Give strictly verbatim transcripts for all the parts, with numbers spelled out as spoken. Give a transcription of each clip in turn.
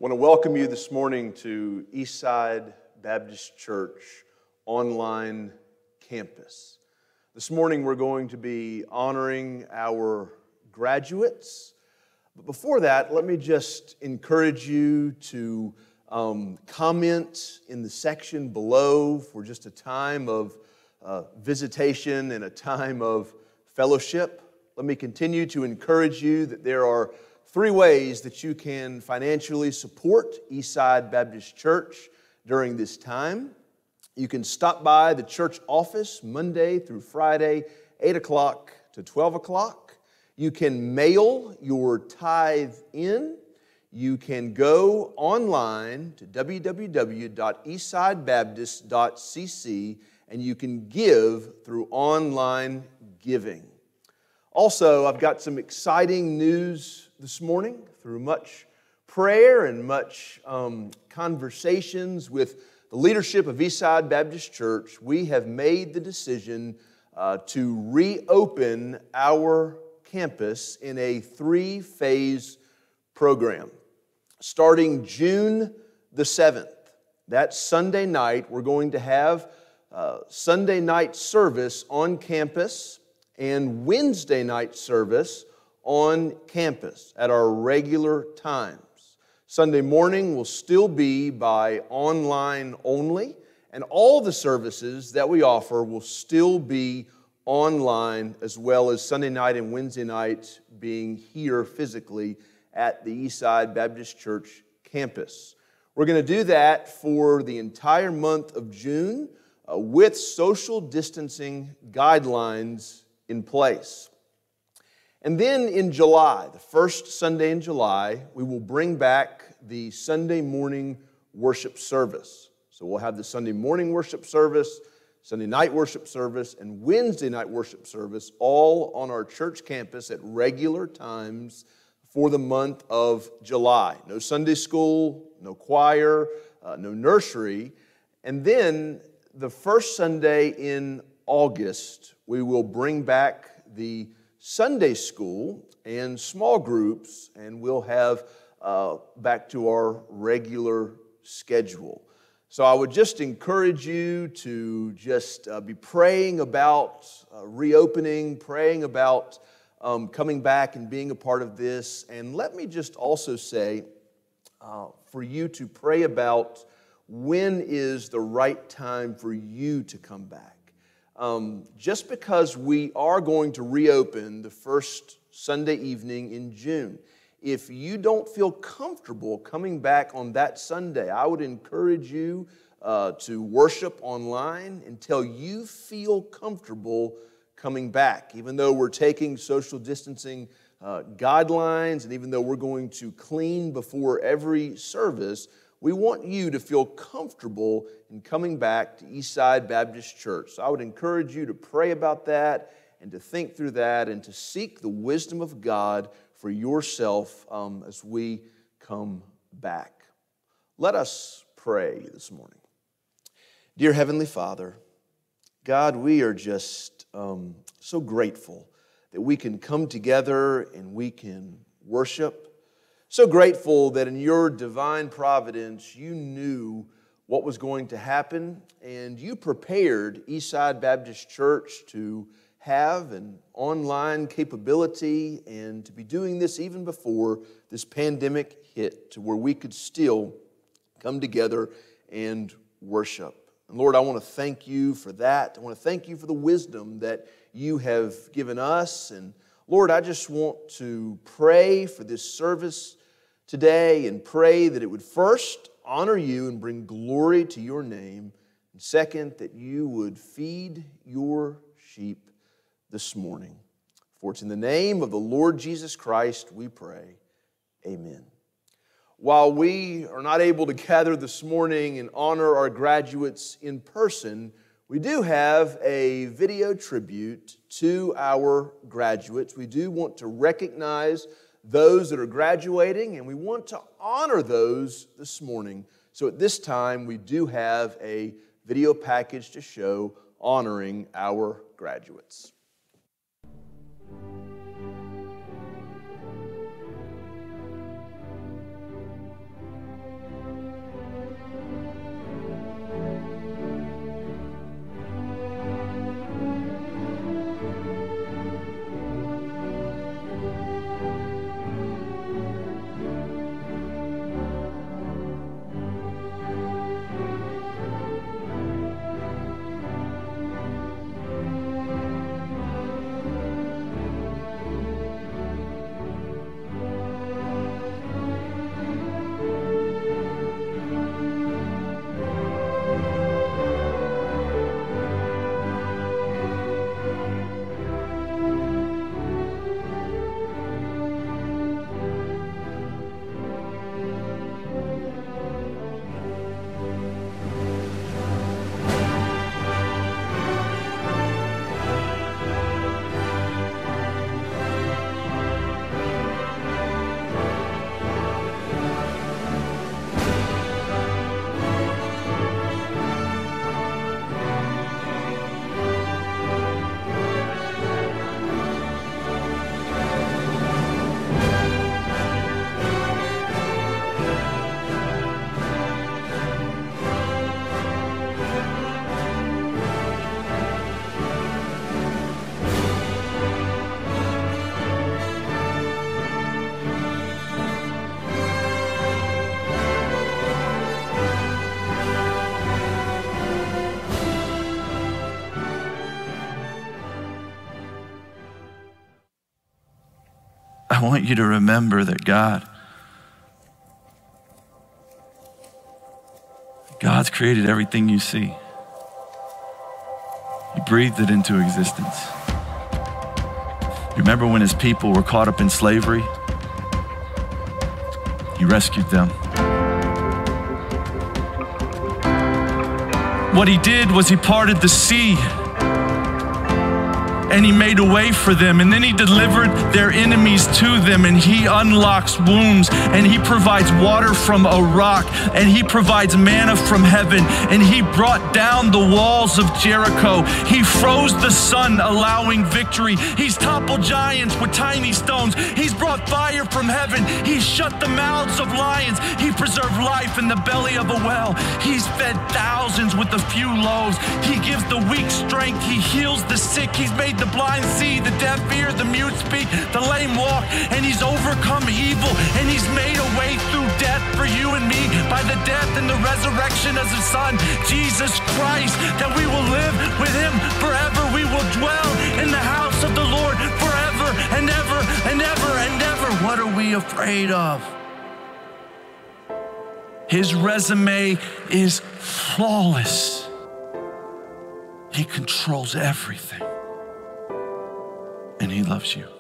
I want to welcome you this morning to Eastside Baptist Church online campus. This morning we're going to be honoring our graduates. But before that, let me just encourage you to um, comment in the section below for just a time of uh, visitation and a time of fellowship. Let me continue to encourage you that there are three ways that you can financially support Eastside Baptist Church during this time. You can stop by the church office Monday through Friday, eight o'clock to twelve o'clock. You can mail your tithe in. You can go online to w w w dot eastside baptist dot c c and you can give through online giving. Also, I've got some exciting news this morning. Through much prayer and much um, conversations with the leadership of Eastside Baptist Church, we have made the decision uh, to reopen our campus in a three-phase program. Starting June the seventh, that Sunday night, we're going to have uh, Sunday night service on campus and Wednesday night service on campus at our regular times. Sunday morning will still be by online only, and all the services that we offer will still be online, as well as Sunday night and Wednesday night being here physically at the Eastside Baptist Church campus. We're going to do that for the entire month of June uh, with social distancing guidelines in place. And then in July, the first Sunday in July, we will bring back the Sunday morning worship service. So we'll have the Sunday morning worship service, Sunday night worship service, and Wednesday night worship service all on our church campus at regular times for the month of July. No Sunday school, no choir, uh, no nursery. And then the first Sunday in August, we will bring back the Sunday school and small groups, and we'll have uh, back to our regular schedule. So I would just encourage you to just uh, be praying about uh, reopening, praying about um, coming back and being a part of this. And let me just also say uh, for you to pray about when is the right time for you to come back. Um, just because we are going to reopen the first Sunday evening in June, if you don't feel comfortable coming back on that Sunday, I would encourage you uh, to worship online until you feel comfortable coming back. Even though we're taking social distancing uh, guidelines, and even though we're going to clean before every service, we want you to feel comfortable in coming back to Eastside Baptist Church. So I would encourage you to pray about that and to think through that and to seek the wisdom of God for yourself um, as we come back. Let us pray this morning. Dear Heavenly Father, God, we are just um, so grateful that we can come together and we can worship. So grateful that in your divine providence, you knew what was going to happen, and you prepared Eastside Baptist Church to have an online capability and to be doing this even before this pandemic hit, to where we could still come together and worship. And Lord, I want to thank you for that. I want to thank you for the wisdom that you have given us. And Lord, I just want to pray for this service today and pray that it would first honor you and bring glory to your name, and second, that you would feed your sheep this morning. For it's in the name of the Lord Jesus Christ we pray. Amen. While we are not able to gather this morning and honor our graduates in person, we do have a video tribute to our graduates. We do want to recognize those that are graduating, and we want to honor those this morning. So at this time, we do have a video package to show honoring our graduates. want you to remember that God, God's created everything you see. He breathed it into existence. Remember when his people were caught up in slavery? He rescued them. What he did was he parted the sea and he made a way for them, and then he delivered their enemies to them, and he unlocks wombs, and he provides water from a rock, and he provides manna from heaven, and he brought down the walls of Jericho. He froze the sun, allowing victory. He's toppled giants with tiny stones. He's brought fire from heaven. He's shut the mouths of lions. He preserved life in the belly of a well. He's fed thousands with a few loaves. He gives the weak strength. He heals the sick. He's made the blind see, the deaf hear, the mute speak, the lame walk, and he's overcome evil, and he's made a way through death for you and me by the death and the resurrection of his son, Jesus Christ, that we will live with him forever. We will dwell in the house of the Lord forever and ever and ever and ever. What are we afraid of? His resume is flawless. He controls everything. And he loves you.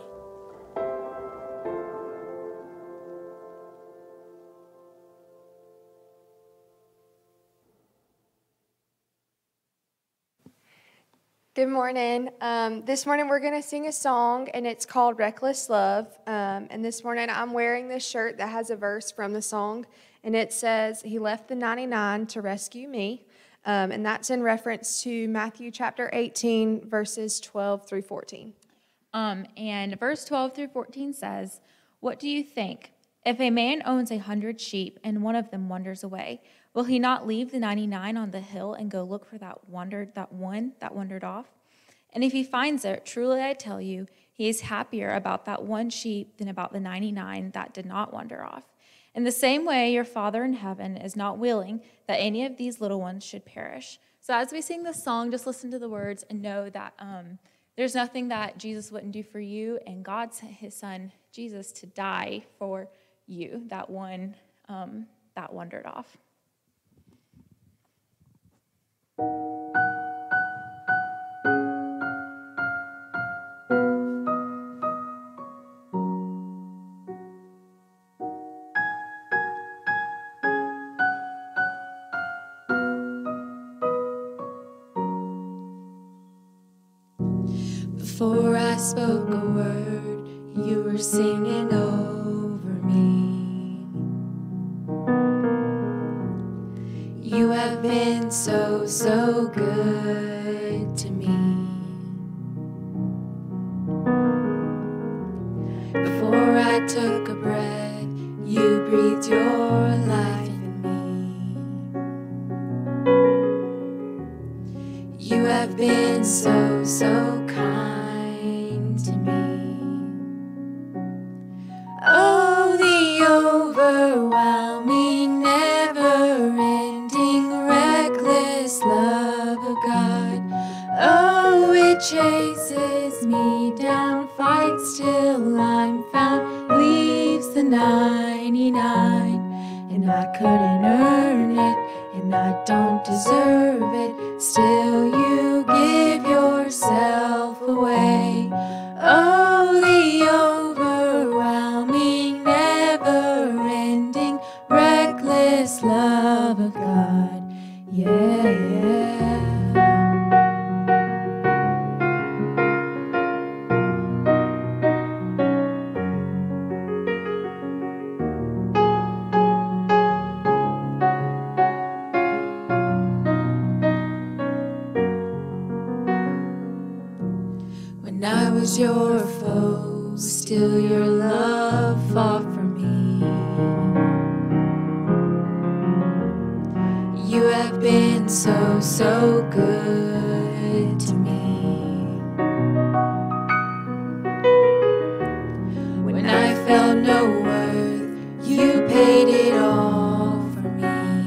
Good morning. Um, this morning we're going to sing a song, and it's called Reckless Love. Um, and this morning I'm wearing this shirt that has a verse from the song, and it says, "He left the ninety-nine to rescue me." Um, and that's in reference to Matthew chapter eighteen, verses twelve through fourteen. Um, and verse twelve through fourteen says, "What do you think? If a man owns a hundred sheep and one of them wanders away, will he not leave the ninety-nine on the hill and go look for that wandered, that one that wandered off? And if he finds it, truly I tell you, he is happier about that one sheep than about the ninety-nine that did not wander off. In the same way, your Father in heaven is not willing that any of these little ones should perish." So as we sing this song, just listen to the words and know that um, there's nothing that Jesus wouldn't do for you, and God sent his son, Jesus, to die for you, that one um, that wandered off. Before I spoke a word, you were singing over me. You have been so, so good to me. Before I took a breath, you breathed your life in me. You have been so, so kind to me. Oh, the overwhelming, never-ending, reckless love of God. Oh, it chases me down, fights till I'm found, leaves the ninety-nine, and I couldn't earn it, and I don't deserve it. Still, you give yourself away. Oh, the overwhelming, never-ending, reckless love of God. Yeah, yeah. When I was your foe, still your love fought for me. You have been so, so good to me. When I felt no worth, you paid it all for me.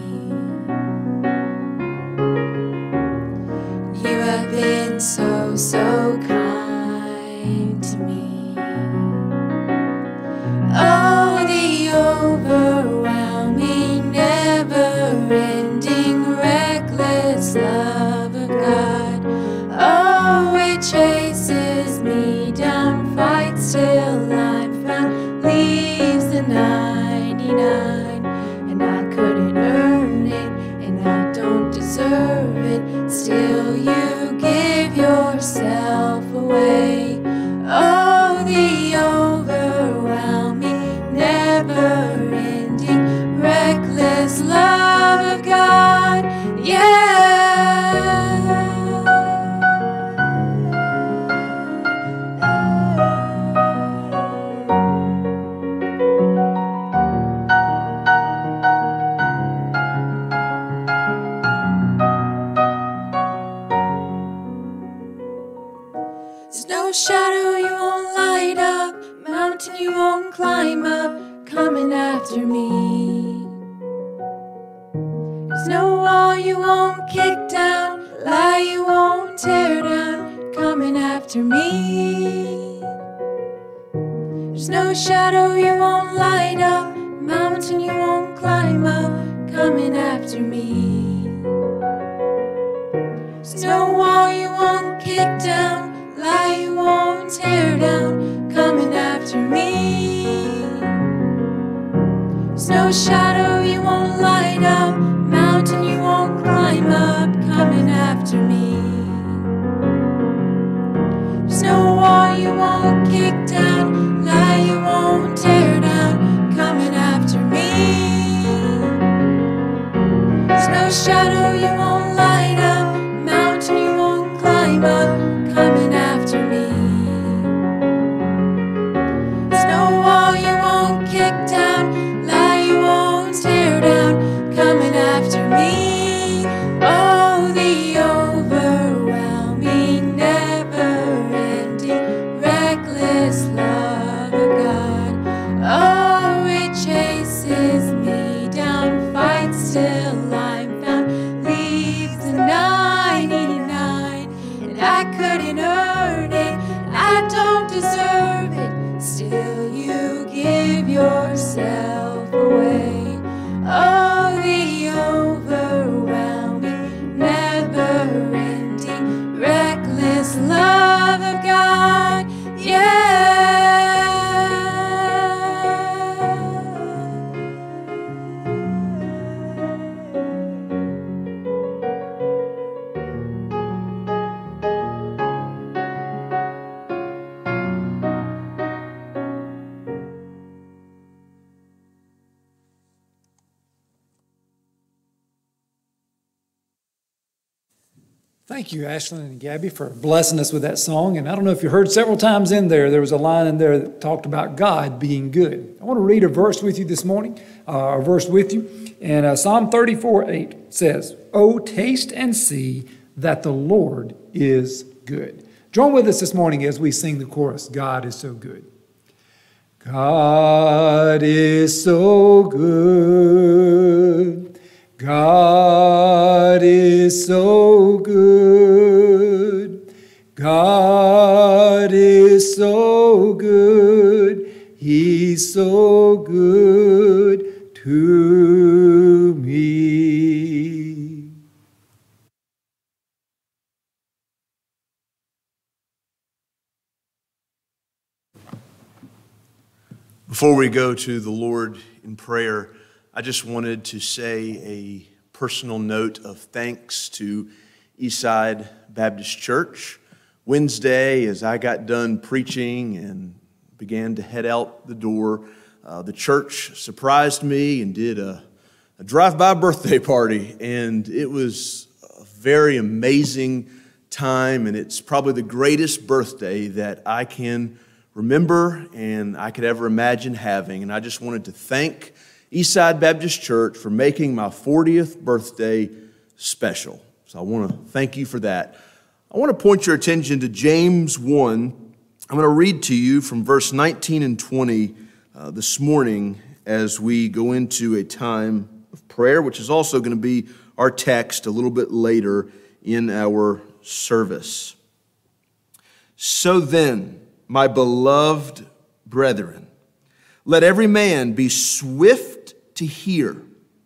You have been so, so kind to me. never-ending, reckless love of God. Yeah. There's no shadow you won't light up, mountain you won't climb up, coming after me. There's no wall you won't kick down, lie you won't tear down, coming after me. There's no shadow you won't light up, mountain you won't climb up, coming after me. There's no wall you won't kick down, lie you won't tear down, coming after me. There's no shadow you won't light up, mountain you won't climb up, coming after me. There's no wall you won't kick down, lie you won't tear down, coming after me. There's no shadow you won't light up, mountain you won't climb up, coming after me. There's no wall you won't kick down, lie you won't tear down, coming after me. Oh, the overwhelming, never-ending, reckless love of God. Oh, it chases me down, fights till I'm found, leaves the ninety-nine, and I couldn't earn it, I don't deserve it, still you give yourself away. Oh, the overwhelming, never-ending, reckless love of God, yeah. Thank you, Ashlyn and Gabby, for blessing us with that song. And I don't know if you heard several times in there, there was a line in there that talked about God being good. I want to read a verse with you this morning, uh, a verse with you. And uh, Psalm thirty-four eight says, "Oh, taste and see that the Lord is good." Join with us this morning as we sing the chorus, God is so good. God is so good. God is so good. God is so good. He's so good to me. Before we go to the Lord in prayer, I just wanted to say a personal note of thanks to Eastside Baptist Church. Wednesday, as I got done preaching and began to head out the door, uh, the church surprised me and did a, a drive-by birthday party, and it was a very amazing time, and it's probably the greatest birthday that I can remember and I could ever imagine having. And I just wanted to thank Eastside Baptist Church for making my fortieth birthday special. So I want to thank you for that. I want to point your attention to James one. I'm going to read to you from verse nineteen and twenty uh, this morning as we go into a time of prayer, which is also going to be our text a little bit later in our service. So then, my beloved brethren, let every man be swift to hear,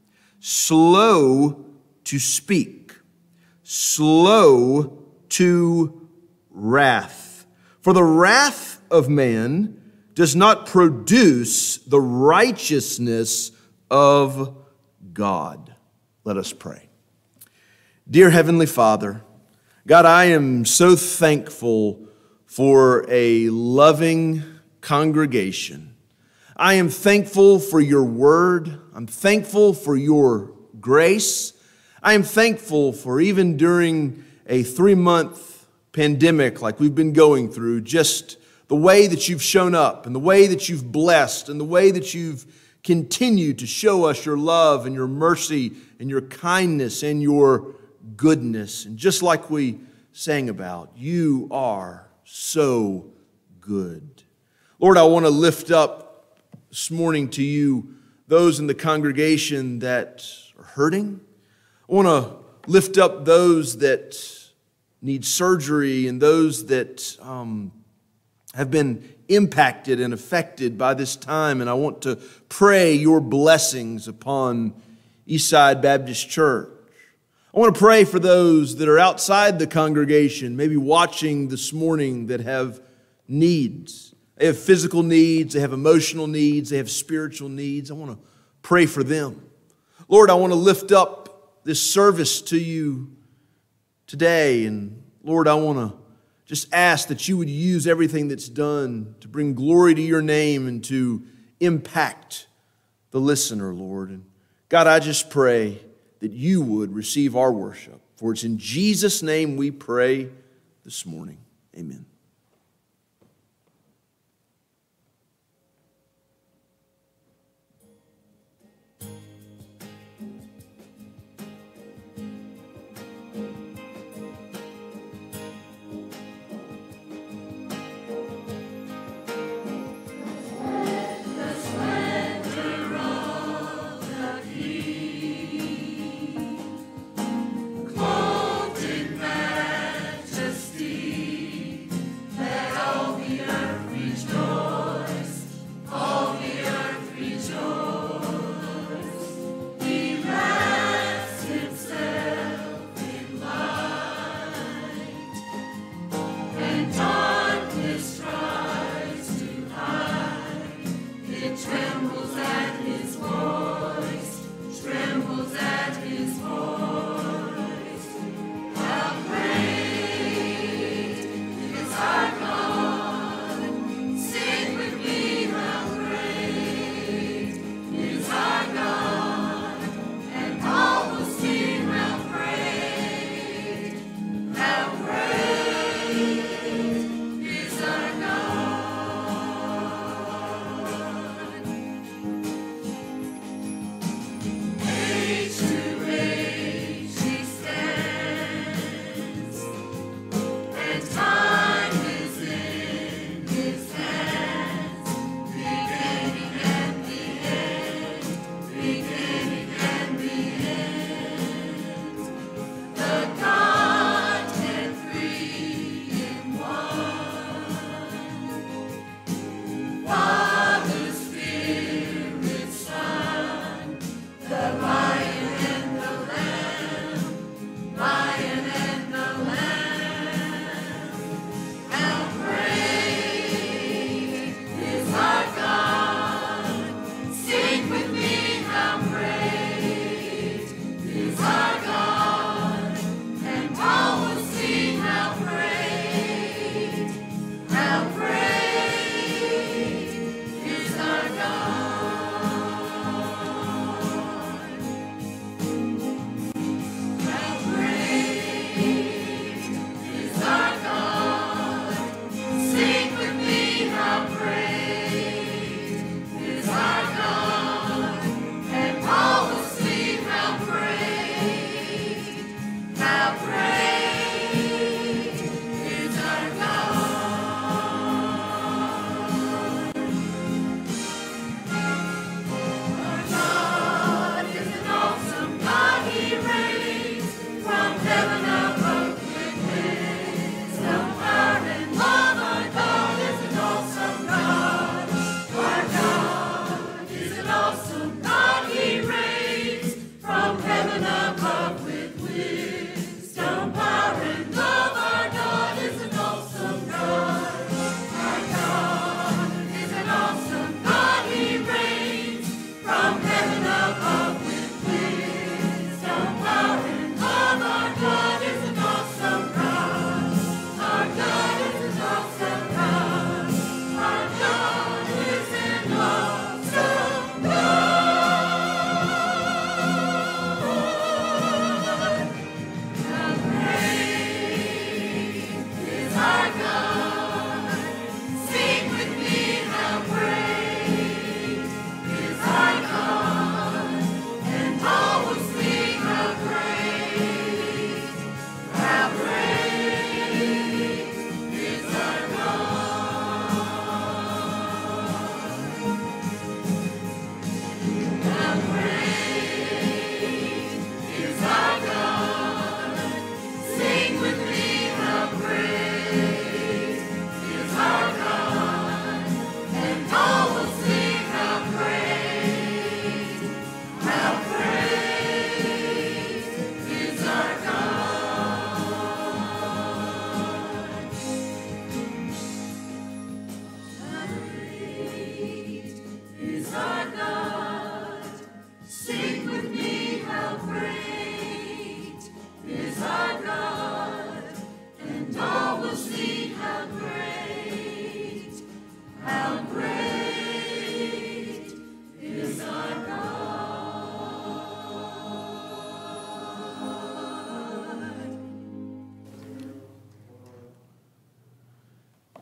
slow to speak, slow to wrath. For the wrath of man does not produce the righteousness of God. Let us pray. Dear Heavenly Father, God, I am so thankful for a loving congregation. I am thankful for your word. I'm thankful for your grace. I am thankful for even during a three-month pandemic like we've been going through, just the way that you've shown up and the way that you've blessed and the way that you've continued to show us your love and your mercy and your kindness and your goodness. And just like we sang about, you are so good. Lord, I want to lift up this morning to you those in the congregation that are hurting. I want to lift up those that need surgery and those that um, have been impacted and affected by this time. And I want to pray your blessings upon Eastside Baptist Church. I want to pray for those that are outside the congregation, maybe watching this morning, that have needs. They have physical needs, they have emotional needs, they have spiritual needs. I want to pray for them. Lord, I want to lift up this service to you today. And Lord, I want to just ask that you would use everything that's done to bring glory to your name and to impact the listener, Lord. And God, I just pray that you would receive our worship. For it's in Jesus' name we pray this morning. Amen.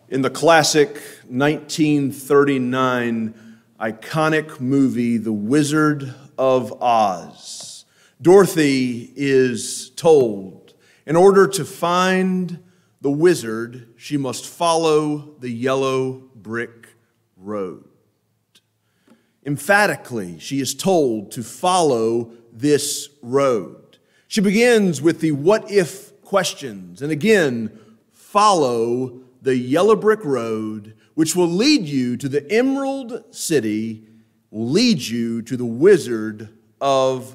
In the classic nineteen thirty-nine iconic movie, The Wizard of Oz, Dorothy is told, in order to find the wizard, she must follow the yellow brick road. Emphatically, she is told to follow this road. She begins with the what if questions, and again, follow the yellow brick road, which will lead you to the Emerald City, will lead you to the Wizard of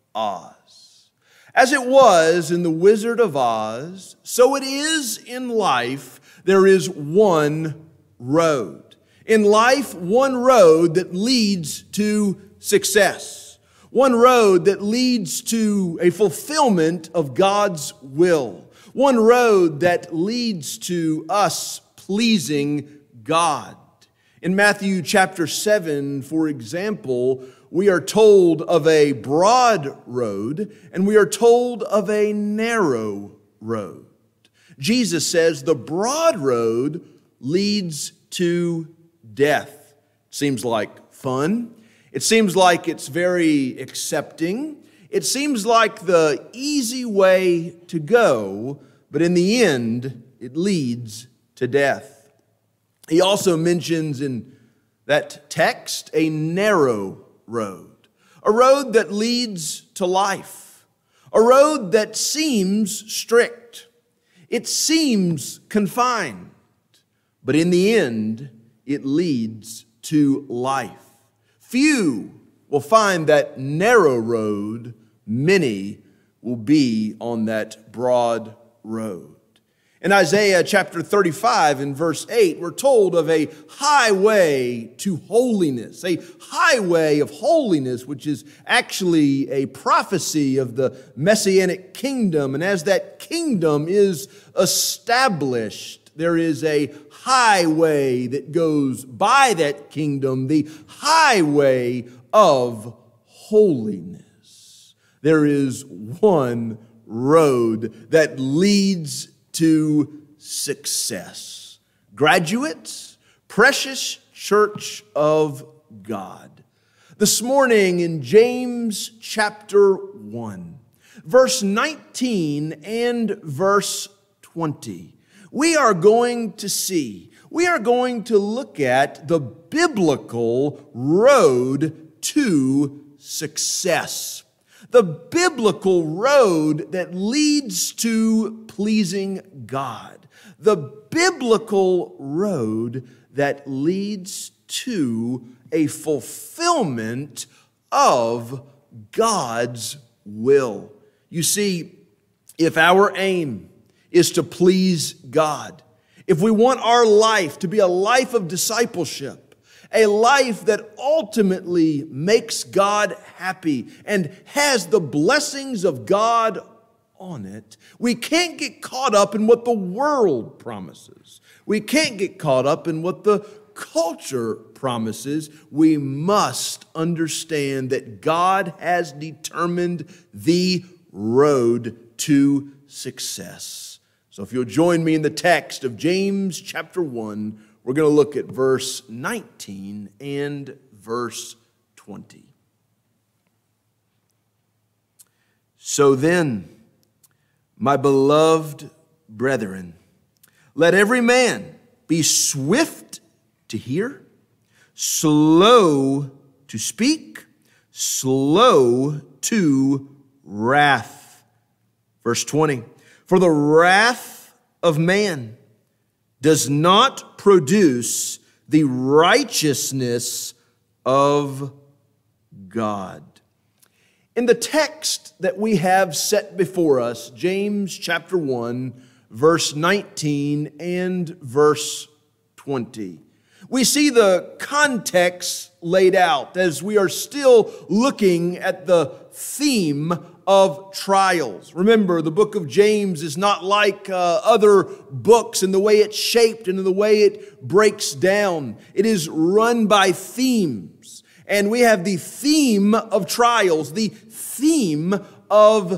Oz. As it was in the Wizard of Oz, so it is in life. There is one road. In life, one road that leads to success. One road that leads to a fulfillment of God's will. One road that leads to us pleasing God. In Matthew chapter seven, for example, we are told of a broad road and we are told of a narrow road. Jesus says the broad road leads to death. It seems like fun. It seems like it's very accepting. It seems like the easy way to go, but in the end, it leads to death. He also mentions in that text a narrow road, a road that leads to life, a road that seems strict. It seems confined, but in the end, it leads to life. Few will find that narrow road. Many will be on that broad road. In Isaiah chapter thirty-five and verse eight, we're told of a highway to holiness, a highway of holiness, which is actually a prophecy of the Messianic kingdom. And as that kingdom is established, there is a highway that goes by that kingdom, the highway of holiness. There is one road that leads to success. Graduates, precious church of God. This morning in James chapter one, verse nineteen and verse twenty, we are going to see, we are going to look at the biblical road to success. The biblical road that leads to pleasing God. The biblical road that leads to a fulfillment of God's will. You see, if our aim is to please God, if we want our life to be a life of discipleship, a life that ultimately makes God happy and has the blessings of God on it, we can't get caught up in what the world promises. We can't get caught up in what the culture promises. We must understand that God has determined the road to success. So if you'll join me in the text of James chapter one, we're going to look at verse nineteen and verse twenty. So then, my beloved brethren, let every man be swift to hear, slow to speak, slow to wrath. Verse twenty, for the wrath of man does not produce the righteousness of God. In the text that we have set before us, James chapter one, verse nineteen and verse twenty, we see the context laid out as we are still looking at the theme of trials. Remember, the book of James is not like uh, other books in the way it's shaped and in the way it breaks down. It is run by themes. And we have the theme of trials, the theme of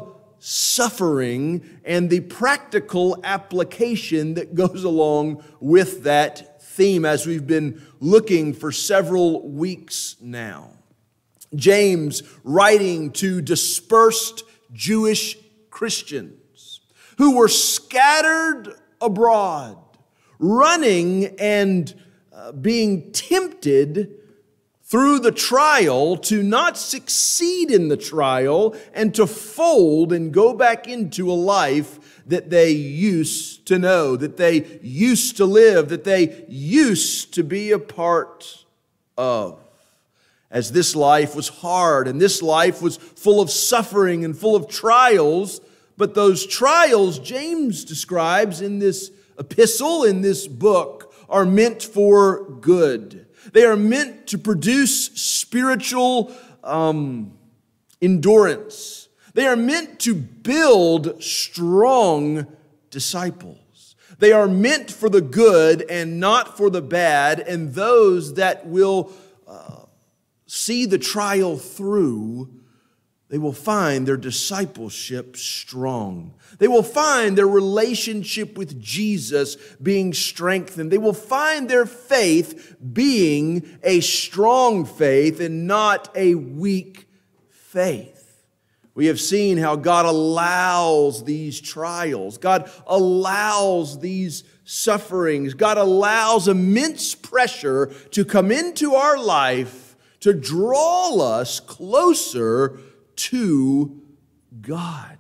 suffering and the practical application that goes along with that theme as we've been looking for several weeks now. James, writing to dispersed Jewish Christians who were scattered abroad, running and uh, being tempted through the trial to not succeed in the trial and to fold and go back into a life that they used to know, that they used to live, that they used to be a part of. As this life was hard and this life was full of suffering and full of trials, but those trials, James describes in this epistle, in this book, are meant for good. They are meant to produce spiritual um, endurance. They are meant to build strong disciples. They are meant for the good and not for the bad, and those that will uh, see the trial through, they will find their discipleship strong. They will find their relationship with Jesus being strengthened. They will find their faith being a strong faith and not a weak faith. We have seen how God allows these trials. God allows these sufferings. God allows immense pressure to come into our life to draw us closer to God.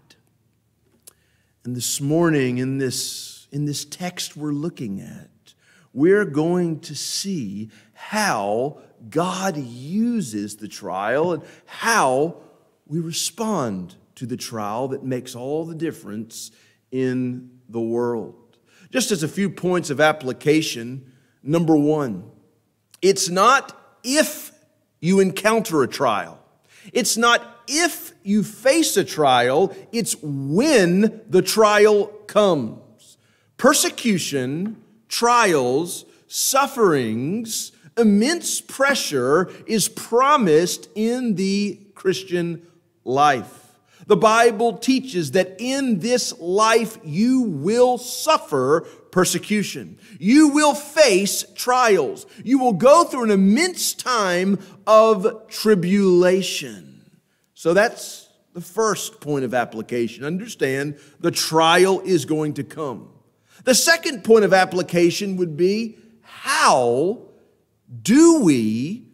And this morning in this, in this text we're looking at, we're going to see how God uses the trial and how we respond to the trial that makes all the difference in the world. Just as a few points of application, number one, it's not if you encounter a trial. It's not if you face a trial, it's when the trial comes. Persecution, trials, sufferings, immense pressure is promised in the Christian life. The Bible teaches that in this life you will suffer persecution. You will face trials. You will go through an immense time of tribulation. So that's the first point of application. Understand, the trial is going to come. The second point of application would be, how do we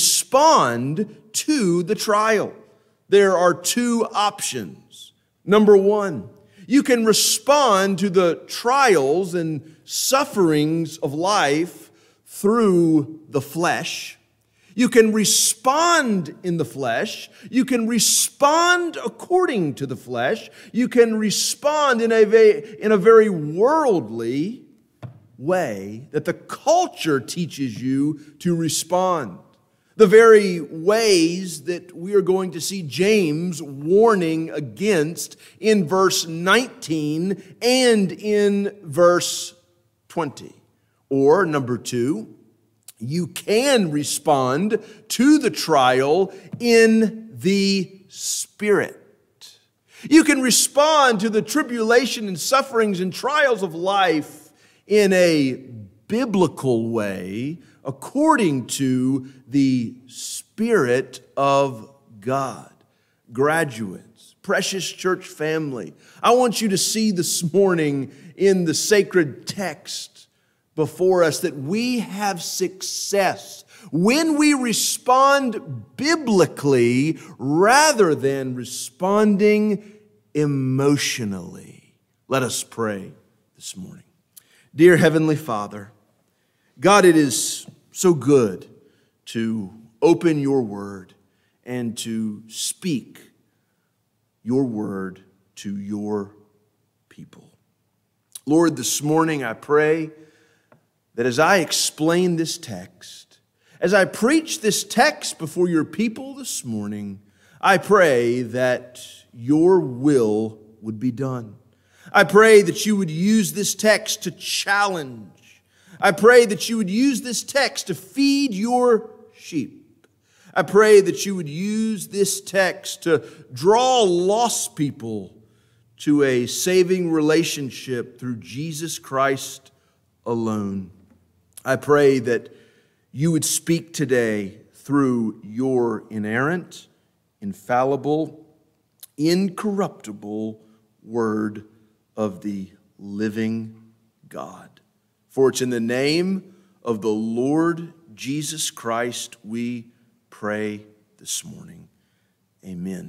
respond to the trial? There are two options. Number one, you can respond to the trials and sufferings of life through the flesh. You can respond in the flesh. You can respond according to the flesh. You can respond in a very, in a very worldly way that the culture teaches you to respond. The very ways that we are going to see James warning against in verse nineteen and in verse twenty. Or number two, you can respond to the trial in the Spirit. You can respond to the tribulation and sufferings and trials of life in a biblical way, according to the Spirit of God. Graduates, precious church family, I want you to see this morning in the sacred text before us that we have success when we respond biblically rather than responding emotionally. Let us pray this morning. Dear Heavenly Father, God, it is so good to open your word and to speak your word to your people. Lord, this morning I pray that as I explain this text, as I preach this text before your people this morning, I pray that your will would be done. I pray that you would use this text to challenge. I pray that you would use this text to feed your sheep. I pray that you would use this text to draw lost people to a saving relationship through Jesus Christ alone. I pray that you would speak today through your inerrant, infallible, incorruptible word of the living God. For it's in the name of the Lord Jesus Christ we pray this morning. Amen.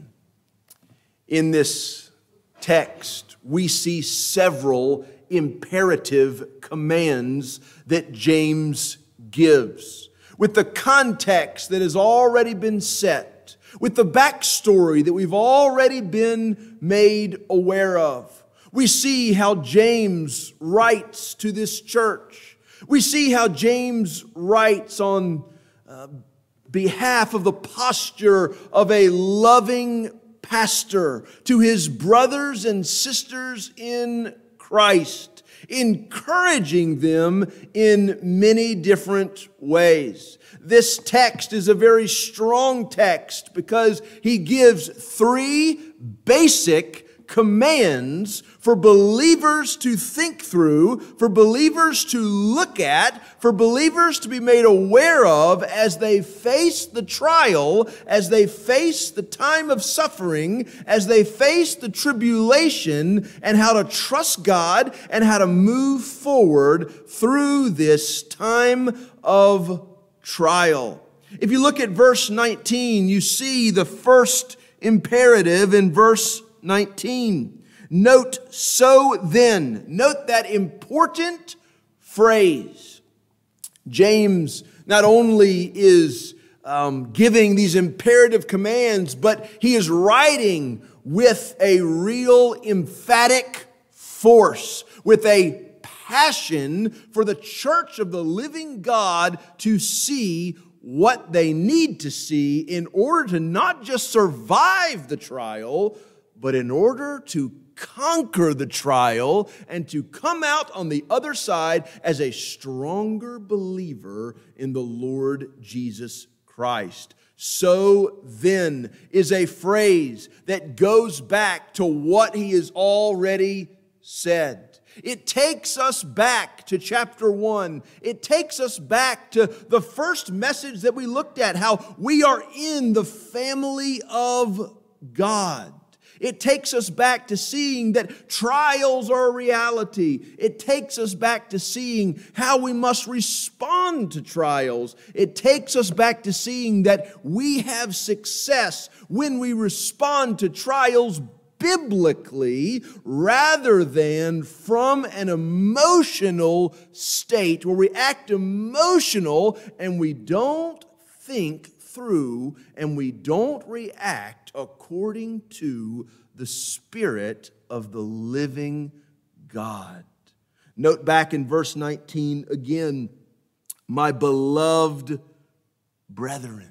In this text, we see several imperative commands that James gives. With the context that has already been set, with the backstory that we've already been made aware of, we see how James writes to this church. We see how James writes on uh, behalf of the posture of a loving pastor to his brothers and sisters in Christ, encouraging them in many different ways. This text is a very strong text because he gives three basic commands for believers to think through, for believers to look at, for believers to be made aware of as they face the trial, as they face the time of suffering, as they face the tribulation, and how to trust God and how to move forward through this time of trial. If you look at verse nineteen, you see the first imperative in verse nineteen. Note, so then. Note that important phrase. James not only is um, giving these imperative commands, but he is writing with a real emphatic force, with a passion for the church of the living God to see what they need to see in order to not just survive the trial, but in order to conquer the trial and to come out on the other side as a stronger believer in the Lord Jesus Christ. So then is a phrase that goes back to what he has already said. It takes us back to chapter one. It takes us back to the first message that we looked at, how we are in the family of God. It takes us back to seeing that trials are a reality. It takes us back to seeing how we must respond to trials. It takes us back to seeing that we have success when we respond to trials biblically rather than from an emotional state where we act emotional and we don't think through and we don't react according to the Spirit of the living God. Note back in verse nineteen again, my beloved brethren.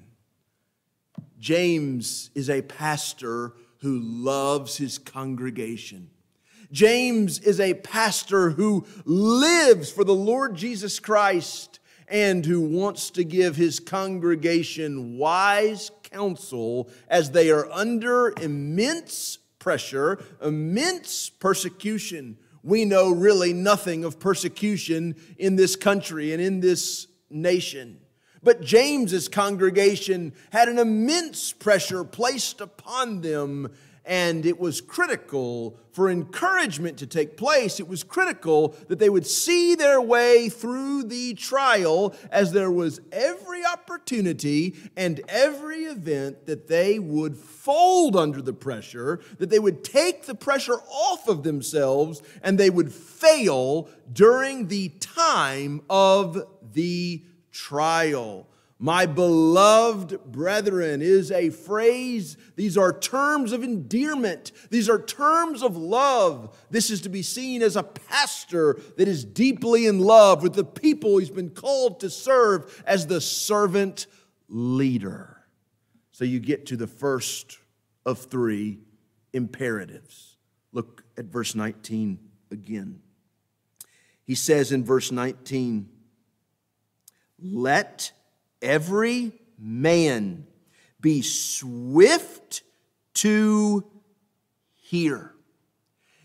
James is a pastor who loves his congregation. James is a pastor who lives for the Lord Jesus Christ and who wants to give his congregation wise counsel as they are under immense pressure, immense persecution. We know really nothing of persecution in this country and in this nation. But James's congregation had an immense pressure placed upon them, and it was critical for encouragement to take place. It was critical that they would see their way through the trial, as there was every opportunity and every event that they would fold under the pressure, that they would take the pressure off of themselves, and they would fail during the time of the trial. My beloved brethren is a phrase. These are terms of endearment. These are terms of love. This is to be seen as a pastor that is deeply in love with the people he's been called to serve as the servant leader. So you get to the first of three imperatives. Look at verse nineteen again. He says in verse nineteen, let every man be swift to hear.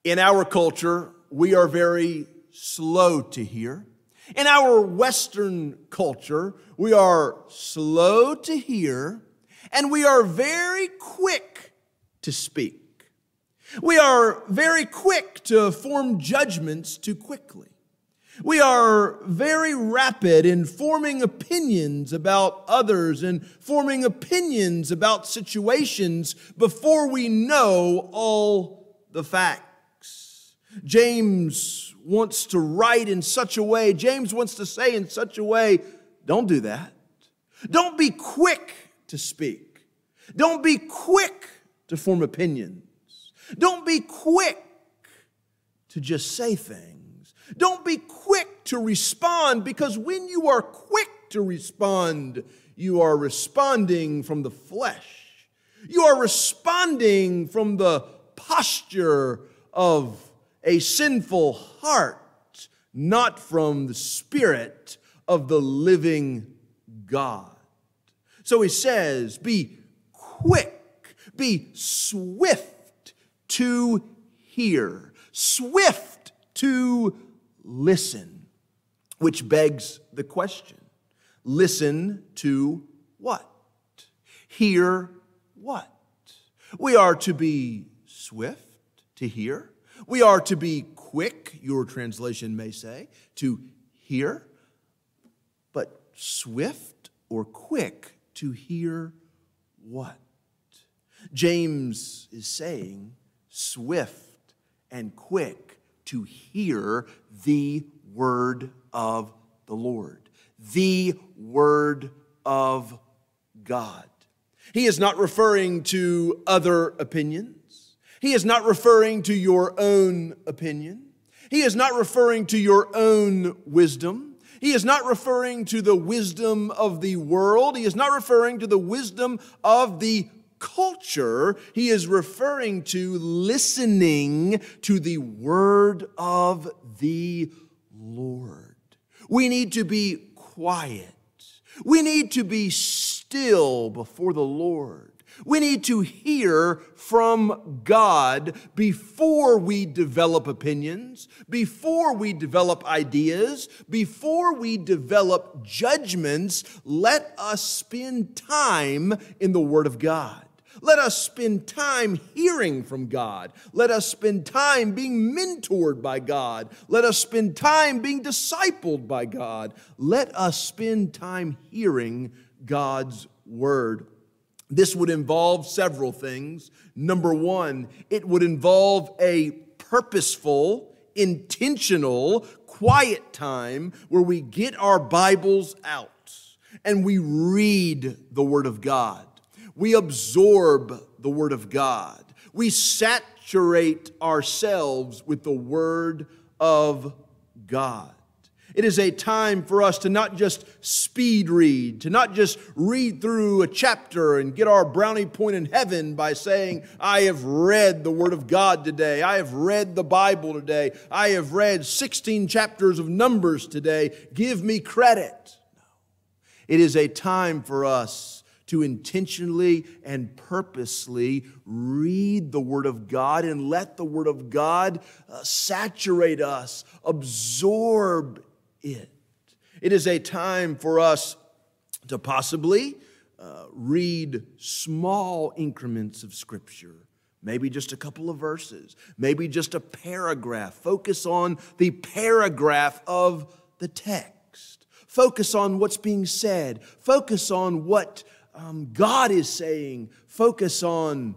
In our culture, we are very slow to hear. In our Western culture, we are slow to hear, and we are very quick to speak. We are very quick to form judgments too quickly. We are very rapid in forming opinions about others and forming opinions about situations before we know all the facts. James wants to write in such a way, James wants to say in such a way, don't do that. Don't be quick to speak. Don't be quick to form opinions. Don't be quick to just say things. Don't be quick to respond, because when you are quick to respond, you are responding from the flesh. You are responding from the posture of a sinful heart, not from the Spirit of the living God. So he says, be quick, be swift to hear, swift to listen, which begs the question, listen to what? Hear what? We are to be swift to hear. We are to be quick, your translation may say, to hear, but swift or quick to hear what? James is saying swift and quick to hear the word of the Lord, the word of God. He is not referring to other opinions. He is not referring to your own opinion. He is not referring to your own wisdom. He is not referring to the wisdom of the world. He is not referring to the wisdom of the culture. He is referring to listening to the word of the Lord. We need to be quiet. We need to be still before the Lord. We need to hear from God before we develop opinions, before we develop ideas, before we develop judgments. Let us spend time in the Word of God. Let us spend time hearing from God. Let us spend time being mentored by God. Let us spend time being discipled by God. Let us spend time hearing God's Word. This would involve several things. Number one, it would involve a purposeful, intentional, quiet time where we get our Bibles out and we read the Word of God. We absorb the Word of God. We saturate ourselves with the Word of God. It is a time for us to not just speed read, to not just read through a chapter and get our brownie point in heaven by saying, I have read the Word of God today. I have read the Bible today. I have read sixteen chapters of Numbers today. Give me credit. No. It is a time for us to intentionally and purposely read the Word of God and let the Word of God uh, saturate us, absorb it. It is a time for us to possibly uh, read small increments of Scripture, maybe just a couple of verses, maybe just a paragraph. Focus on the paragraph of the text. Focus on what's being said. Focus on what um, God is saying. Focus on,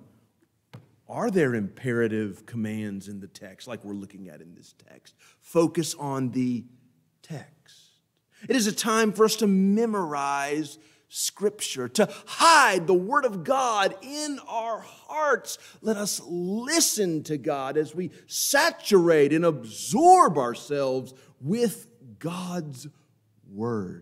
are there imperative commands in the text like we're looking at in this text? Focus on the text. It is a time for us to memorize Scripture, to hide the Word of God in our hearts. Let us listen to God as we saturate and absorb ourselves with God's Word.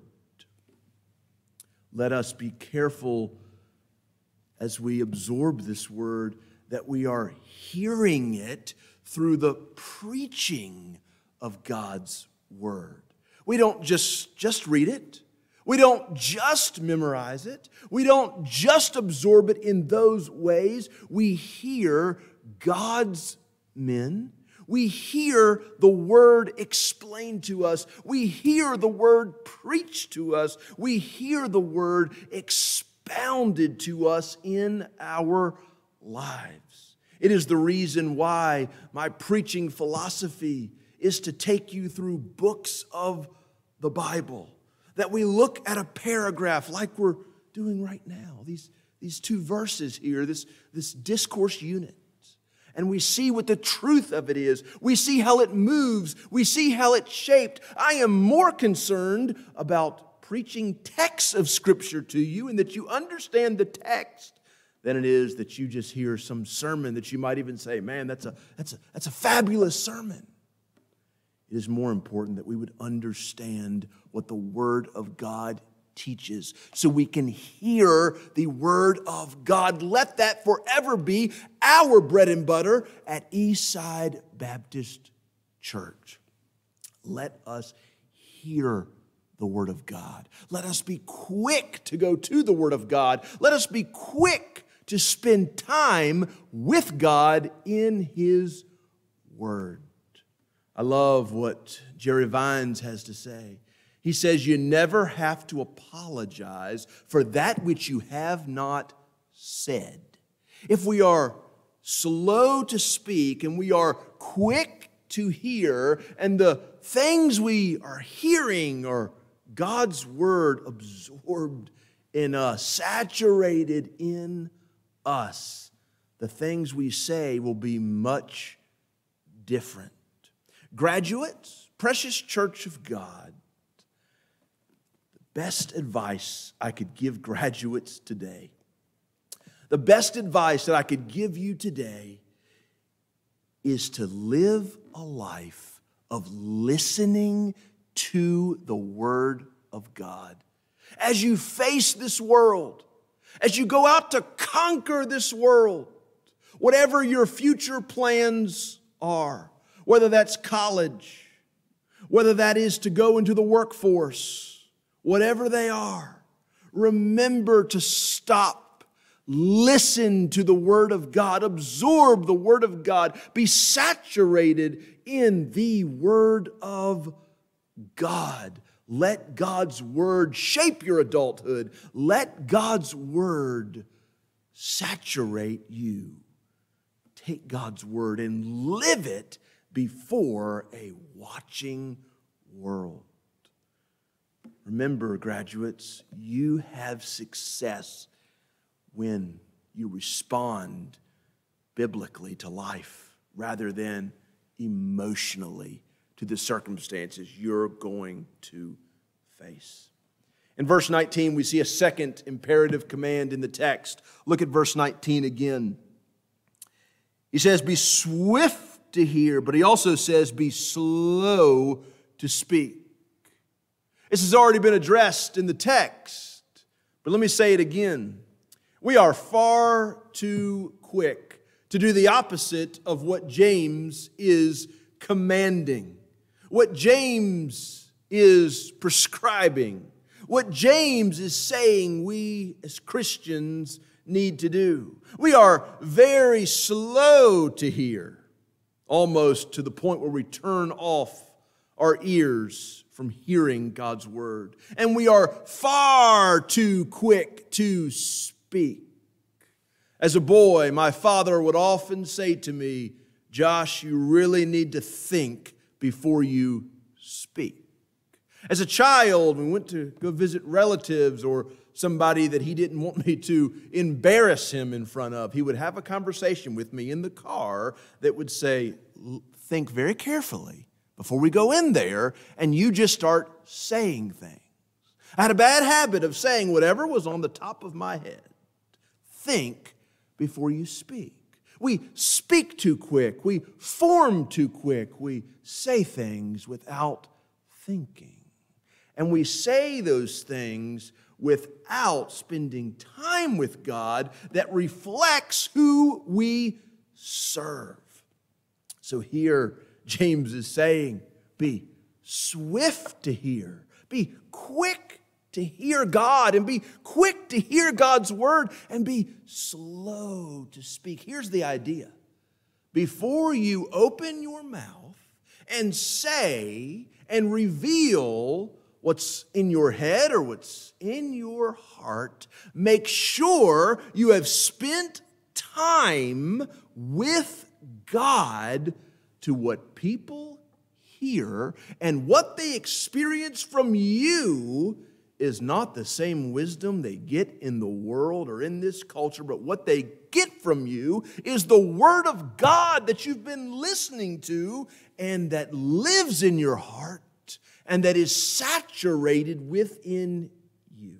Let us be careful as we absorb this Word that we are hearing it through the preaching of God's Word. We don't just, just read it. We don't just memorize it. We don't just absorb it in those ways. We hear God's men. We hear the Word explained to us. We hear the Word preached to us. We hear the Word expounded to us in our lives. It is the reason why my preaching philosophy is to take you through books of the Bible. That we look at a paragraph like we're doing right now. These, these two verses here, this, this discourse unit. And we see what the truth of it is. We see how it moves. We see how it's shaped. I am more concerned about preaching texts of Scripture to you and that you understand the text than it is that you just hear some sermon that you might even say, man, that's a, that's a, that's a fabulous sermon. It is more important that we would understand what the Word of God teaches so we can hear the Word of God. Let that forever be our bread and butter at Eastside Baptist Church. Let us hear the Word of God. Let us be quick to go to the Word of God. Let us be quick to spend time with God in His Word. I love what Jerry Vines has to say. He says, you never have to apologize for that which you have not said. If we are slow to speak and we are quick to hear, and the things we are hearing are God's Word absorbed in us, saturated in us, the things we say will be much different. Graduates, precious church of God, the best advice I could give graduates today, the best advice that I could give you today is to live a life of listening to the Word of God. As you face this world, as you go out to conquer this world, whatever your future plans are, whether that's college, whether that is to go into the workforce, whatever they are, remember to stop, listen to the Word of God, absorb the Word of God, be saturated in the Word of God. Let God's Word shape your adulthood. Let God's Word saturate you. Take God's Word and live it before a watching world. Remember, graduates, you have success when you respond biblically to life rather than emotionally to the circumstances you're going to face. In verse nineteen, we see a second imperative command in the text. Look at verse nineteen again. He says, be swift to hear, but he also says, be slow to speak. This has already been addressed in the text, but let me say it again. We are far too quick to do the opposite of what James is commanding, what James is prescribing, what James is saying we as Christians need to do. We are very slow to hear, almost to the point where we turn off our ears from hearing God's Word. And we are far too quick to speak. As a boy, my father would often say to me, Josh, you really need to think before you speak. As a child, we went to go visit relatives or somebody that he didn't want me to embarrass him in front of. He would have a conversation with me in the car that would say, think very carefully before we go in there, and you just start saying things. I had a bad habit of saying whatever was on the top of my head. Think before you speak. We speak too quick. We form too quick. We say things without thinking. And we say those things without spending time with God that reflects who we serve. So here, James is saying, be swift to hear, be quick to hear God, and be quick to hear God's Word, and be slow to speak. Here's the idea. before you open your mouth and say and reveal what's in your head or what's in your heart, make sure you have spent time with God to what people hear and what they experience from you is not the same wisdom they get in the world or in this culture, but what they get from you is the Word of God that you've been listening to and that lives in your heart and that is saturated within you.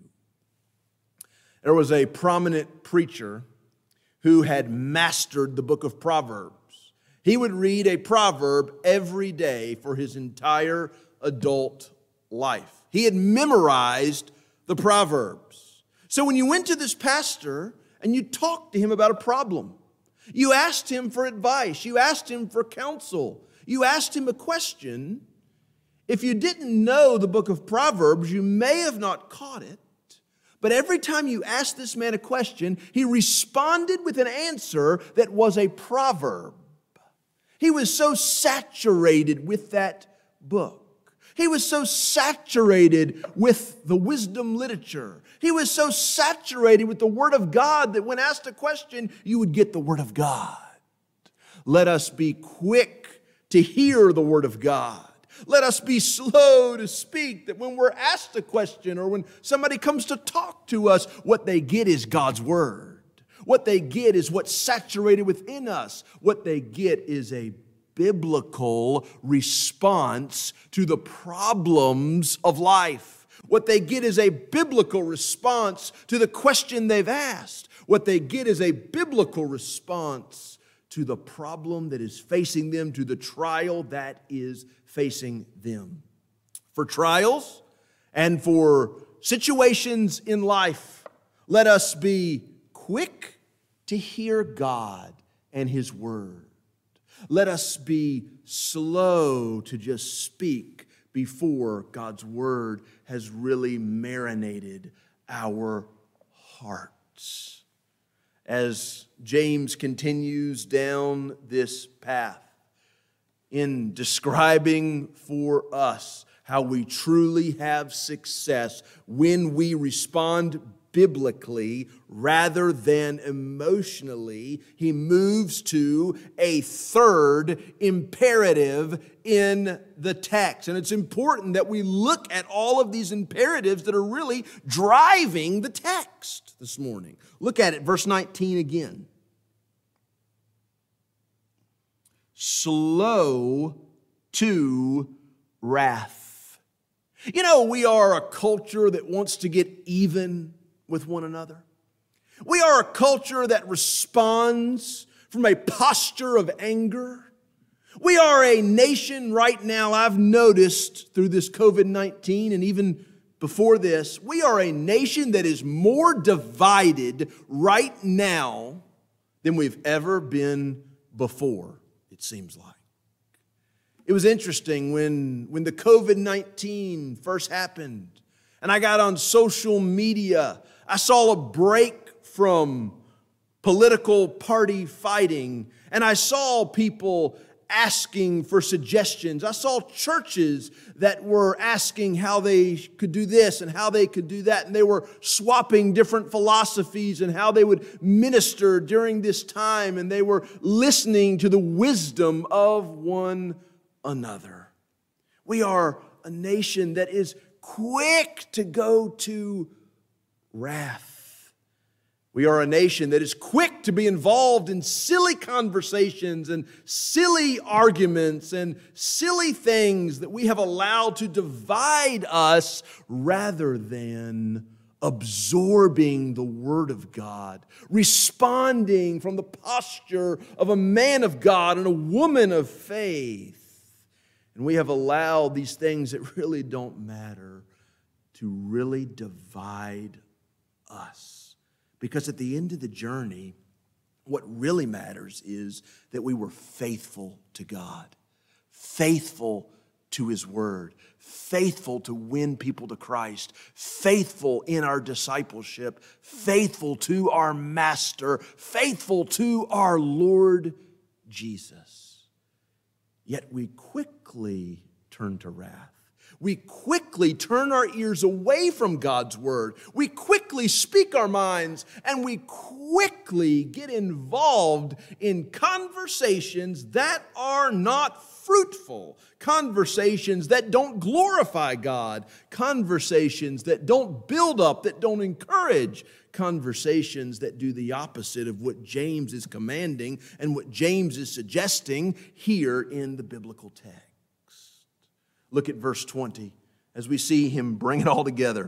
There was a prominent preacher who had mastered the book of Proverbs. He would read a proverb every day for his entire adult life. He had memorized the Proverbs. So when you went to this pastor and you talked to him about a problem, you asked him for advice, you asked him for counsel, you asked him a question, if you didn't know the book of Proverbs, you may have not caught it. But every time you asked this man a question, he responded with an answer that was a proverb. He was so saturated with that book. He was so saturated with the wisdom literature. He was so saturated with the Word of God that when asked a question, you would get the Word of God. Let us be quick to hear the Word of God. Let us be slow to speak, that when we're asked a question or when somebody comes to talk to us, what they get is God's Word. What they get is what's saturated within us. What they get is a biblical response to the problems of life. What they get is a biblical response to the question they've asked. What they get is a biblical response to the problem that is facing them, to the trial that is facing them. For trials and for situations in life, let us be quick to hear God and His Word. Let us be slow to just speak before God's Word has really marinated our hearts. As James continues down this path in describing for us how we truly have success when we respond biblically rather than emotionally, he moves to a third imperative in the text. And it's important that we look at all of these imperatives that are really driving the text this morning. Look at it, verse nineteen again. Slow to wrath. You know, we are a culture that wants to get even with one another. We are a culture that responds from a posture of anger. We are a nation right now, I've noticed through this covid nineteen and even before this, we are a nation that is more divided right now than we've ever been before, it seems like. It was interesting when, when the covid nineteen first happened and I got on social media, I saw a break from political party fighting, and I saw people asking for suggestions. I saw churches that were asking how they could do this and how they could do that, and they were swapping different philosophies and how they would minister during this time, and they were listening to the wisdom of one another. We are a nation that is quick to go to wrath. We are a nation that is quick to be involved in silly conversations and silly arguments and silly things that we have allowed to divide us rather than absorbing the Word of God, responding from the posture of a man of God and a woman of faith. And we have allowed these things that really don't matter to really divide us. Because at the end of the journey, what really matters is that we were faithful to God, faithful to His Word, faithful to win people to Christ, faithful in our discipleship, faithful to our Master, faithful to our Lord Jesus. Yet we quickly turn to wrath. We quickly turn our ears away from God's word. We quickly speak our minds, and we quickly get involved in conversations that are not fruitful, conversations that don't glorify God, conversations that don't build up, that don't encourage, conversations that do the opposite of what James is commanding and what James is suggesting here in the biblical text. Look at verse twenty as we see him bring it all together.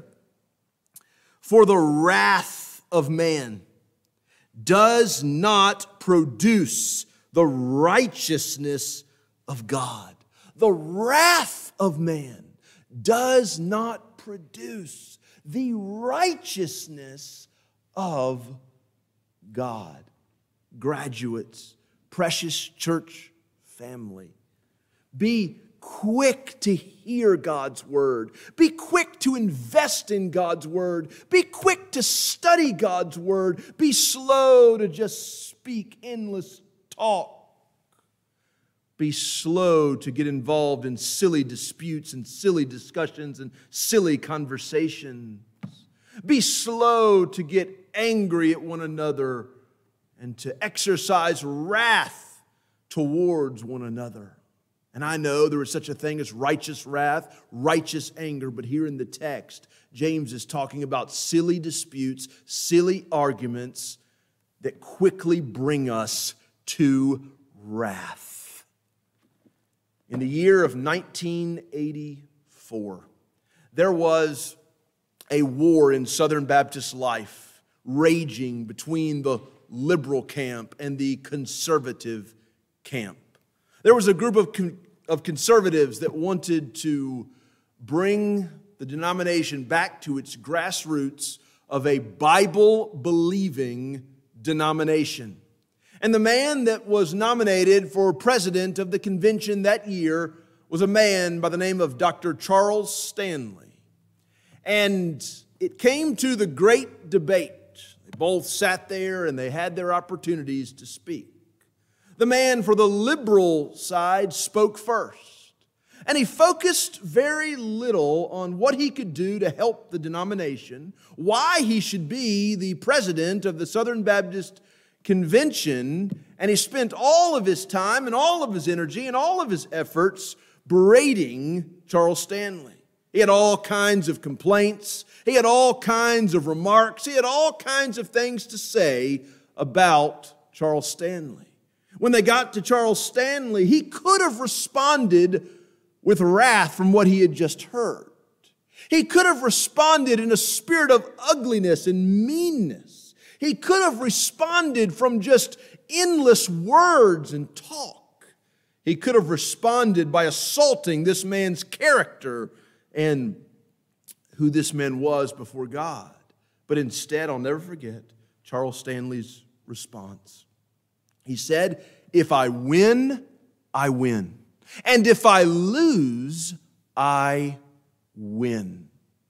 For the wrath of man does not produce the righteousness of God. The wrath of man does not produce the righteousness of God. Graduates, precious church family, be quick to hear God's word. Be quick to invest in God's word. Be quick to study God's word. Be slow to just speak endless talk. Be slow to get involved in silly disputes and silly discussions and silly conversations. Be slow to get angry at one another and to exercise wrath towards one another. And I know there is such a thing as righteous wrath, righteous anger, but here in the text, James is talking about silly disputes, silly arguments that quickly bring us to wrath. In the year of nineteen eighty-four, there was a war in Southern Baptist life raging between the liberal camp and the conservative camp. There was a group of con- of conservatives that wanted to bring the denomination back to its grassroots of a Bible-believing denomination. And the man that was nominated for president of the convention that year was a man by the name of Doctor Charles Stanley. And it came to the great debate. They both sat there and they had their opportunities to speak. The man for the liberal side spoke first, and he focused very little on what he could do to help the denomination, why he should be the president of the Southern Baptist Convention, and he spent all of his time and all of his energy and all of his efforts berating Charles Stanley. He had all kinds of complaints, he had all kinds of remarks, he had all kinds of things to say about Charles Stanley. When they got to Charles Stanley, he could have responded with wrath from what he had just heard. He could have responded in a spirit of ugliness and meanness. He could have responded from just endless words and talk. He could have responded by assaulting this man's character and who this man was before God. But instead, I'll never forget Charles Stanley's response. He said, if I win, I win. And if I lose, I win.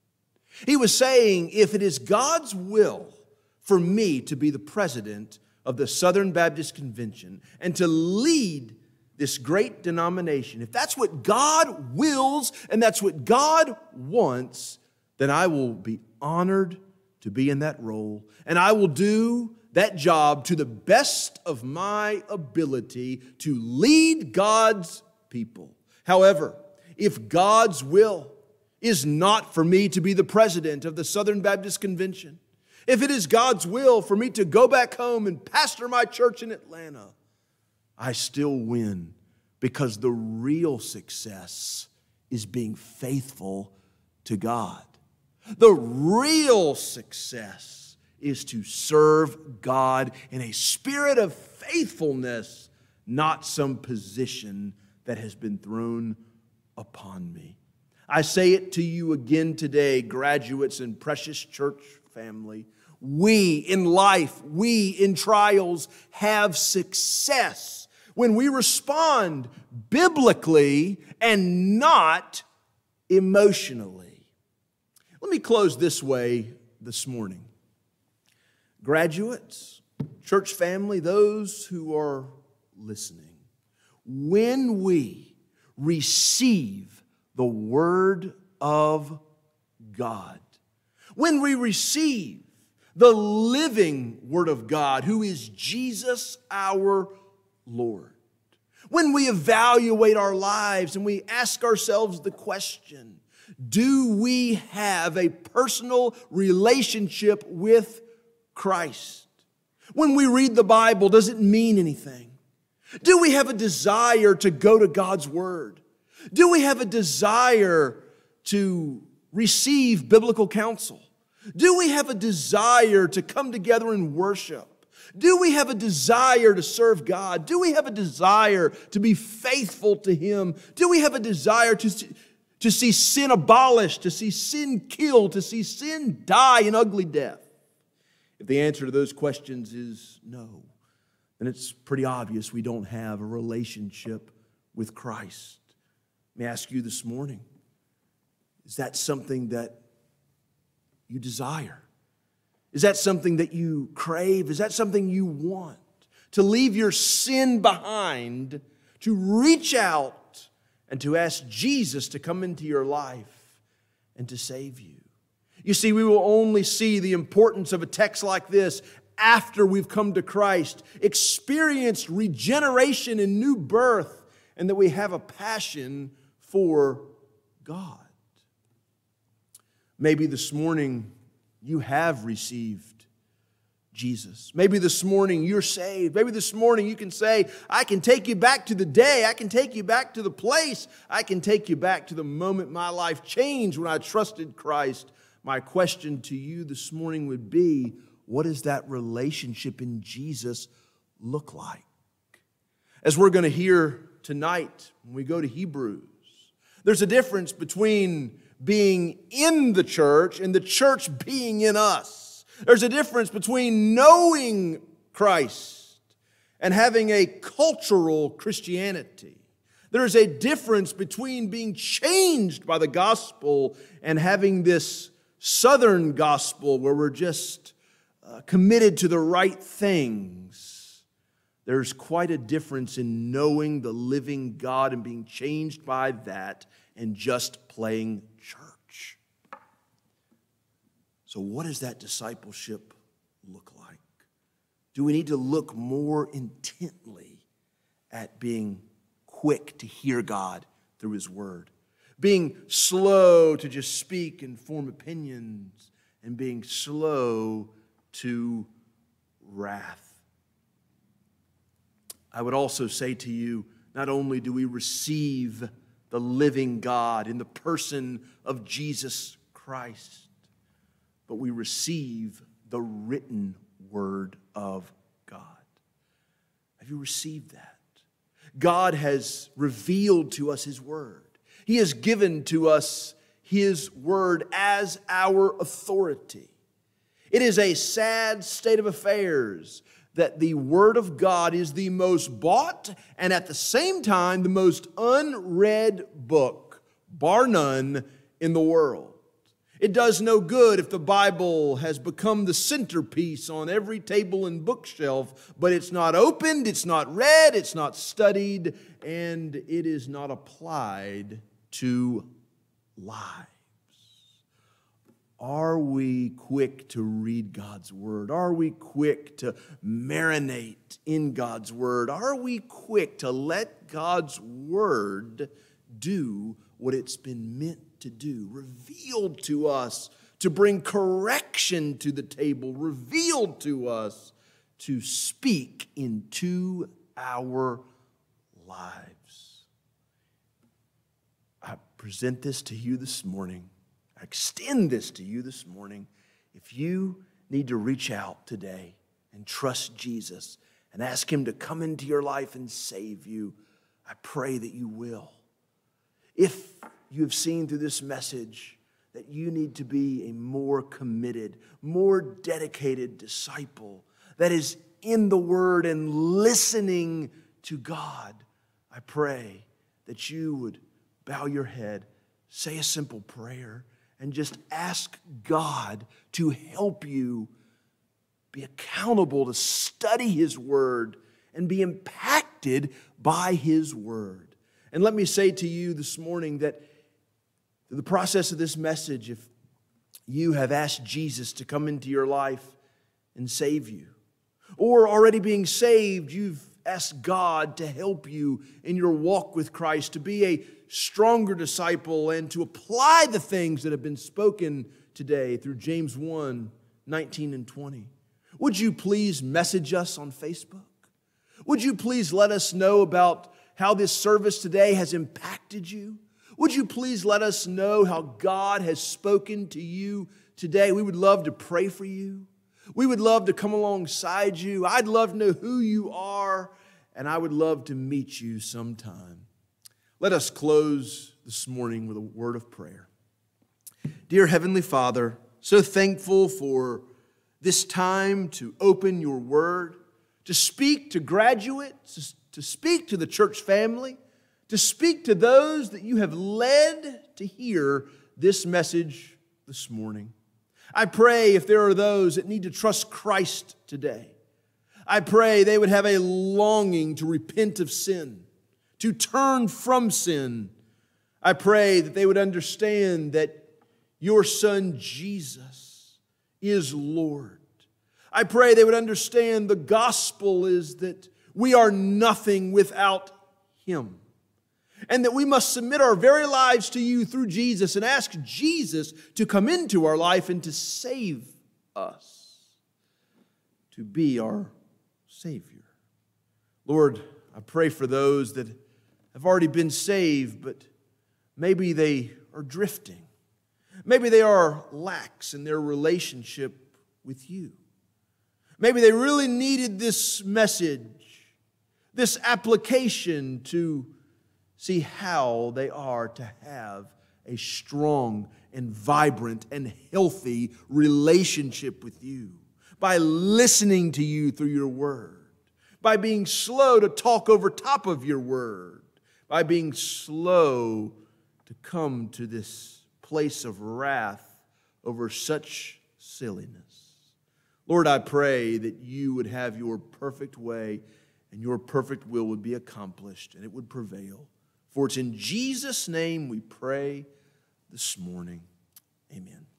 He was saying, if it is God's will for me to be the president of the Southern Baptist Convention and to lead this great denomination, if that's what God wills and that's what God wants, then I will be honored to be in that role, and I will do that job to the best of my ability to lead God's people. However, if God's will is not for me to be the president of the Southern Baptist Convention, if it is God's will for me to go back home and pastor my church in Atlanta, I still win, because the real success is being faithful to God. The real success is to serve God in a spirit of faithfulness, not some position that has been thrown upon me. I say it to you again today, graduates and precious church family. We in life, we in trials have success when we respond biblically and not emotionally. Let me close this way this morning. Graduates, church family, those who are listening. When we receive the Word of God, when we receive the living Word of God, who is Jesus our Lord, when we evaluate our lives and we ask ourselves the question, do we have a personal relationship with Christ? When we read the Bible, does it mean anything? Do we have a desire to go to God's Word? Do we have a desire to receive biblical counsel? Do we have a desire to come together and worship? Do we have a desire to serve God? Do we have a desire to be faithful to Him? Do we have a desire to see, to see sin abolished, to see sin killed, to see sin die an ugly death? If the answer to those questions is no, then it's pretty obvious we don't have a relationship with Christ. Let me ask you this morning, is that something that you desire? Is that something that you crave? Is that something you want? To leave your sin behind, to reach out and to ask Jesus to come into your life and to save you. You see, we will only see the importance of a text like this after we've come to Christ, experienced regeneration and new birth, and that we have a passion for God. Maybe this morning you have received Jesus. Maybe this morning you're saved. Maybe this morning you can say, I can take you back to the day. I can take you back to the place. I can take you back to the moment my life changed when I trusted Christ. My question to you this morning would be, what does that relationship in Jesus look like? As we're going to hear tonight when we go to Hebrews, there's a difference between being in the church and the church being in us. There's a difference between knowing Christ and having a cultural Christianity. There's a difference between being changed by the gospel and having this southern gospel where we're just uh, committed to the right things. There's quite a difference in knowing the living God and being changed by that and just playing church. So what does that discipleship look like? Do we need to look more intently at being quick to hear God through His Word? Being slow to just speak and form opinions, and being slow to wrath. I would also say to you, not only do we receive the living God in the person of Jesus Christ, but we receive the written Word of God. Have you received that? God has revealed to us His Word. He has given to us His Word as our authority. It is a sad state of affairs that the Word of God is the most bought and at the same time the most unread book, bar none, in the world. It does no good if the Bible has become the centerpiece on every table and bookshelf, but it's not opened, it's not read, it's not studied, and it is not applied to lives. Are we quick to read God's Word? Are we quick to marinate in God's Word? Are we quick to let God's Word do what it's been meant to do? Revealed to us to bring correction to the table. Revealed to us to speak into our lives. I present this to you this morning. I extend this to you this morning. If you need to reach out today and trust Jesus and ask Him to come into your life and save you, I pray that you will. If you have seen through this message that you need to be a more committed, more dedicated disciple that is in the Word and listening to God, I pray that you would bow your head, say a simple prayer, and just ask God to help you be accountable to study His Word and be impacted impacted by His Word. And let me say to you this morning that through the process of this message, if you have asked Jesus to come into your life and save you, or already being saved, you've asked God to help you in your walk with Christ, to be a stronger disciple and to apply the things that have been spoken today through James one, nineteen and twenty. Would you please message us on Facebook? Would you please let us know about how this service today has impacted you? Would you please let us know how God has spoken to you today? We would love to pray for you. We would love to come alongside you. I'd love to know who you are, and I would love to meet you sometime. Let us close this morning with a word of prayer. Dear Heavenly Father, so thankful for this time to open your word, to speak to graduates, to speak to the church family, to speak to those that you have led to hear this message this morning. I pray if there are those that need to trust Christ today, I pray they would have a longing to repent of sin, to turn from sin. I pray that they would understand that your Son Jesus is Lord. I pray they would understand the gospel is that we are nothing without Him, and that we must submit our very lives to you through Jesus and ask Jesus to come into our life and to save us, to be our Savior. Lord, I pray for those that have already been saved, but maybe they are drifting. Maybe they are lax in their relationship with you. Maybe they really needed this message, this application to see how they are to have a strong and vibrant and healthy relationship with you by listening to you through your word, by being slow to talk over top of your word, by being slow to come to this place of wrath over such silliness. Lord, I pray that you would have your perfect way and your perfect will would be accomplished and it would prevail. For it's in Jesus' name we pray this morning. Amen.